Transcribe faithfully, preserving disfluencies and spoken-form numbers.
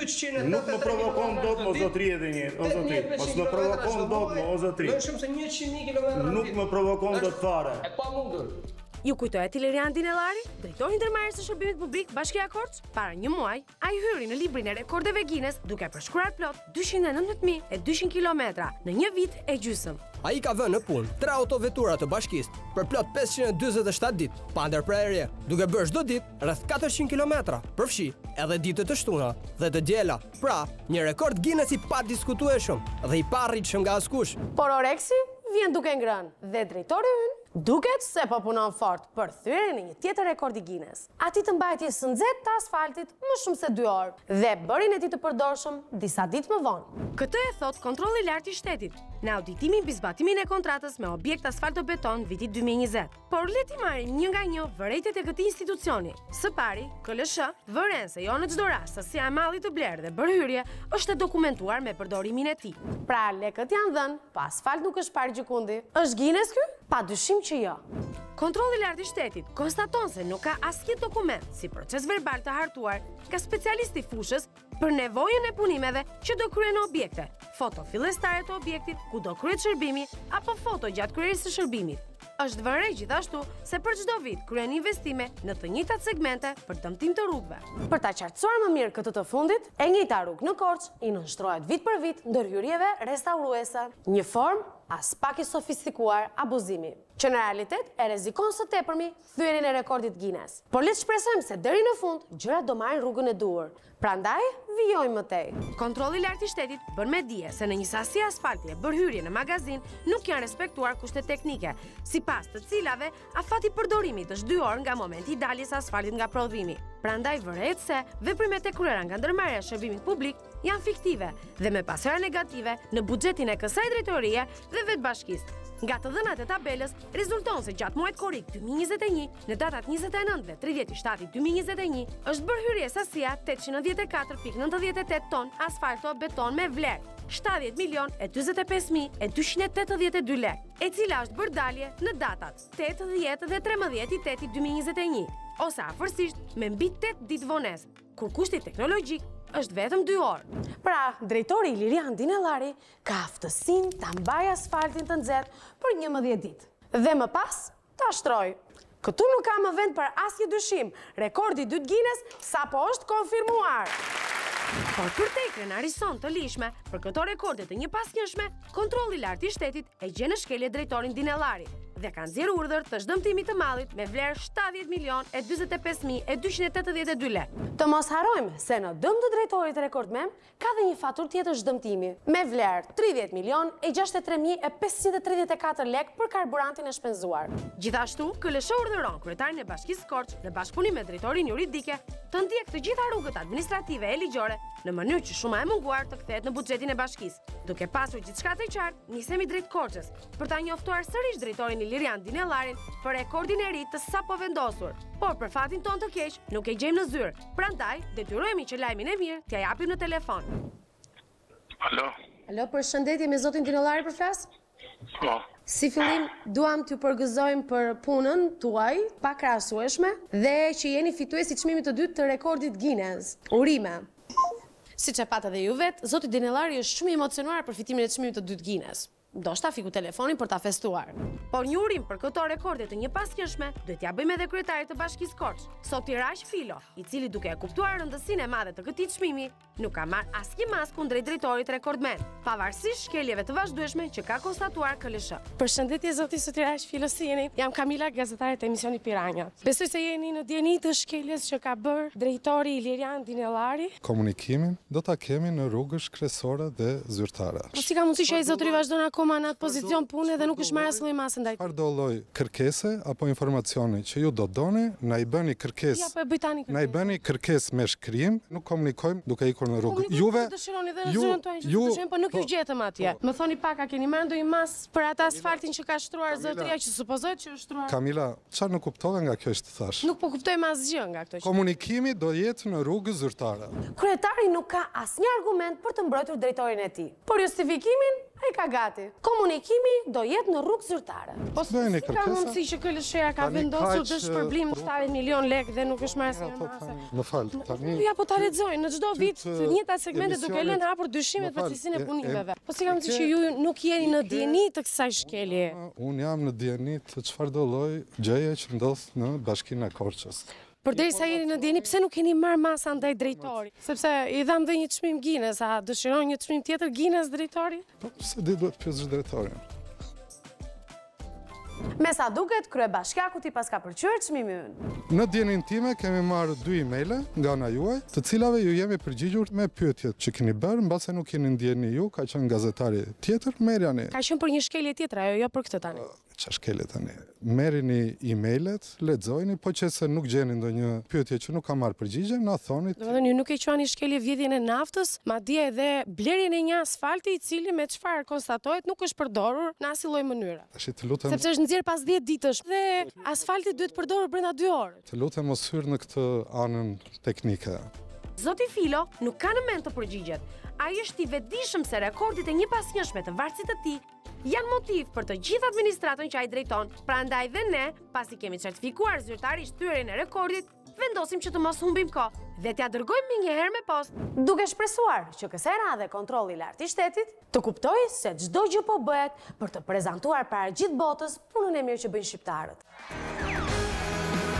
dyqind e Nuk më provokon dot mo zotri edhe një, o zotri. Mos më provokon dot mo, o zotri. Më shumë se njëqind mijë kilometra. Nuk më provokon dot fare. E pa mundur. Ju kujtohet Ilerian Dinellari, drejtori ndërmarrës së shërbimit publik Bashkia e Korçë? Para një muaji, ai hyri në librin e rekordeve Guinness duke përshkruar plot dyqind e nëntëdhjetë mijë e dyqind kilometra në një vit e gjysmë. Ai ka vënë në punë tre autovetura të bashkisë për plot pesëqind e dyzet e shtatë ditë, pa ndërprerje, duke bërë çdo ditë rreth katërqind kilometra, përfshi edhe ditët të shtuna dhe të diela. Pra, një rekord Guinness i padiskutueshëm dhe i parritshëm nga askush. Por Oreksi vjen duke ngrënë dhe drejtori ynë duket se po punon fort për thyrjen e një tjetër rekordi Guinness. Ati të mbajtjes së nxehtë të asfaltit më shumë se dy orë dhe bërin e tij të përdorshëm disa ditë më vonë. Këtë e thot kontrolli i lartë i shtetit në auditimin mbi zbatimin e kontratës me objekt asfaltobeton vitit dy mijë e njëzet. Por le t'i marrim një nga një vërejtjet e këtij institucioni. Së pari, K L S H vëren se jo në çdo rast sasia e mallit të blerë dhe bërhyrje është e dokumentuar me përdorimin e tij. Pra lekët janë dhënë, pa asfalt nuk është parë gjikundi. Është Guinness ky? Padyshim që jo. Kontrolli i lartë i shtetit konstaton se nuk ka asnjë dokument si proces verbal të hartuar nga specialisti i fushës për nevojën e punimeve që do kryen në objekte, foto fillestare të objektit ku do kryhet shërbimi apo foto gjatë kryerjes së shërbimit. Është vënë re gjithashtu se për çdo vit kryen investime në të njëjtat segmente për dëmtim të rrugëve. Për ta qartësuar më mirë këtë të fundit, e njëjta rrugë në Korçë i nënshtrohet vit për vit ndërhyrjeve restauruese, një formë as pak i sofistikuar abuzimi, që në realitet e rrezikon së tepërmi thyrjen e rekordit Guinness. Por le të shpresojmë se deri në fund gjërat do marrin rrugën e duhur. Prandaj vijojmë më tej. Kontrolli i lartë i shtetit bën me dije se në një sasi asfalti e bërhyrje në magazin nuk janë respektuar kushtet teknike, sipas të cilave afati përdorimit është dy orë nga momenti i daljes asfaltit nga prodhimi. Prandaj vëret se veprimet e kryera nga ndërmarrja e shërbimit publik janë fiktive dhe me pasojë negative në buxhetin e kësaj drejtorie dhe vetë bashkisë. Nga të dhënat e tabelës, rezulton se gjatë muajit korrik dy mijë e njëzet e një, në datat njëzet e nëntë dhe tridhjetë shtator dy mijë e njëzet e një, është bërë hyrje sasia tetëqind e nëntëdhjetë e katër pikë nëntëdhjetë e tetë ton asfalto beton me vlerë shtatëdhjetë milion e dyzet e pesë mijë e dyqind e tetëdhjetë e dy lekë, e cila është bërë dalje në datat tetë, dhjetë dhe tremëdhjetë i tetit dy mijë e njëzet e një, ose afërsisht me mbi tetë ditë vonesë, kur kushti teknologjik është vetëm dy orë. Pra, drejtori Ilerian Dinellari ka aftësinë ta mbajë asfaltin të nxehtë për njëmbëdhjetë ditë. Dhe më pas, ta shtroj. Këtu nuk ka më vend për asnjë dyshim. Rekordi i dytë Guinness sapo është konfirmuar. Por për te i krenarison të lishme, për këto rekorde të një pasnjëshme, kontrolli i lartë i shtetit e gjen në shkelje drejtorin Dinellari dhe kanë nxjerrë urdhër të çdëmtimit të mallit me vlerë shtatëdhjetë milion e dyzet e pesë mijë e dyqind e tetëdhjetë e dy lekë. Të mos harrojmë se në dëm të drejtorit rekordmen ka dhe një faturë tjetër çdëmtimi me vlerë tridhjetë milion e gjashtëdhjetë e tre mijë e pesëqind e tridhjetë e katër lekë për karburantin e shpenzuar. Gjithashtu, K L S H urdhëron kryetarin e Bashkisë Korçë në bashkëpunim me drejtorin juridike të ndjek të gjitha rrugët administrative e ligjore në mënyrë që shuma e munguar të kthehet në buxhetin e bashkisë. Duke pasur gjithçka të qartë, nisemi drejt Korçës për ta njoftuar sërish drejtorin Ilerian Dinellarin për rekordin e ri të sapo vendosur. Por për fatin ton të keq, nuk e gjejmë në zyrë. Prandaj, detyrohemi që lajmin e mirë t'ja japim në telefon. Alo. Alo, përshëndetje, me zotin Dinellari për flas? Po. Si fillim, duam t'ju përgëzojmë për punën tuaj, pa krahasueshme, dhe që jeni fituesi i çmimit të dytë të rekordit Guinness. Urime. Siç e patë edhe ju vetë, zoti Dinellari është shumë i emocionuar për fitimin e çmimit të dytë Guinness. Do shta fiku telefonin për ta festuar. Por një urim për këto rekorde të një pasnjëshme, duhet ja bëjmë edhe kryetarit të Bashkisë Korçë, Soti Raq Filo, i cili duke e kuptuar rëndësinë e madhe të këtij çmimi, nuk ka marrë asnjë mas kundrejt drejtorit rekordmen, pavarësisht shkeljeve të vazhdueshme që ka konstatuar K L S H. Përshëndetje zoti Soti Raq Filo, si jeni? Jam Kamila, gazetare të emisionit Piranja. Besoj se jeni në dieni të shkeljes që ka bërë drejtori Ilerian Dinellari. Komunikimin do ta kemi në rrugësh kryesore dhe zyrtare. Po si ka mundësi që ai zotëri vazhdon akoma në atë pozicion pune dhe nuk është marrë asnjë masë ndaj tij? Çfarë do lloj kërkese apo informacioni që ju do doni, na i bëni kërkesë. Ja, po e bëj tani kërkesë. Na i bëni kërkesë me shkrim, nuk komunikojmë duke ikur në rrugë. Juve dëshironi dhe në zyrën tuaj që të po nuk ju gjetëm atje. Më thoni pak, a keni marrë ndonjë masë për atë asfaltin që ka shtruar zotëria, që supozohet që është shtruar? Kamila, çfarë nuk kuptove nga kjo që thash? Nuk po kuptoj më asgjë nga këto. Komunikimi do jetë në rrugë zyrtare. Kryetari nuk ka asnjë argument për të mbrojtur drejtorin e tij. Por justifikimin ai ka gati. Komunikimi do jetë në rrugë zyrtare. Po si Bëjeni ka kërkesa? mundësi që K L S-ja ka Tani vendosur kaq, të shpërblim eh, shtatëdhjetë milion lekë dhe nuk është marrë asnjë Ato masë. tani, Më fal, tani Ja po ta lexoj, në çdo Ty vit të të njëjta segmente duke emisionet- lënë hapur dyshimet Më për fal, cilësinë e e- punimeve. e- Po si ka mundësi e që ke- ju nuk jeni në e ke- dieni të kësaj shkelje? unë jam në dieni të çfarëdo lloj gjëje që ndodh në Bashkinë e Korçës. Përderisa jeni në dieni, pse nuk keni marrë masa ndaj drejtorit? Sepse i dham dhe një çmim Guinness, a dëshiron një çmim tjetër Guinness drejtori? Po pse di duhet pyesësh drejtorin? Me sa duket, kryebashkiaku ti pas ka pëlqyer çmimi ynë. Në dienin time kemi marrë dy emaile nga ana juaj, të cilave ju jemi përgjigjur me pyetjet që keni bërë, mbase nuk keni ndjeni ju, ka qenë gazetari tjetër, merrjani. Ka qenë për një shkelje tjetër, ajo jo për këtë tani. Qa shkele tani? Merrini emailet, lexojini, po që se nuk gjeni ndonjë pyetje që nuk ka marrë përgjigje, na thoni. Do të thënë ju nuk e quani shkelje vjedhjen e naftës, madje edhe blerjen e një asfalti i cili me çfarë konstatohet nuk është përdorur në asnjë lloj mënyre. Tash të lutem, Sepse është nxjerr pas dhjetë ditësh dhe asfalti duhet përdorur brenda dy orë. të lutem mos hyr në këtë anën teknike. Zoti Filo nuk ka në mend të përgjigjet. Ai është i vetëdijshëm se rekordit e një pasnjëshme të varësit të tij janë motiv për të gjithë administratën që ai drejton. Prandaj dhe ne, pasi kemi certifikuar zyrtarisht thyrjen e rekordit, vendosim që të mos humbim kohë dhe t'ja dërgojmë më një herë me postë. Duke shpresuar që kësaj radhe kontrolli i lartë i shtetit të kuptojë se çdo gjë po bëhet për të prezantuar para gjithë botës punën e mirë që bëjnë shqiptarët.